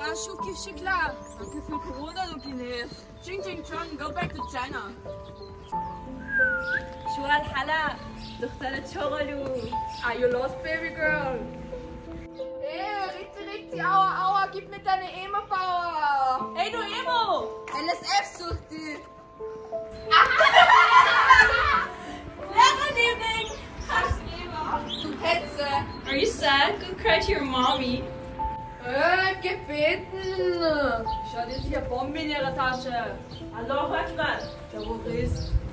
شوف كيف شكلها. كيف الكورونا لوكينيس. Ching ching chong, go back to China. شو هالحلا؟ دخترة شغلو. Are you lost, baby girl? Ritti, aua, gib mir deine Emo-Power. Hey, du Emo! NSF sucht dich. Lehrerliebling! Hast Du Hetze. Are you sad? Go cry to your mommy. Gebeten. Schau, jetzt hier Bombe in ihrer Tasche. Hallo, hört was? Terrorist.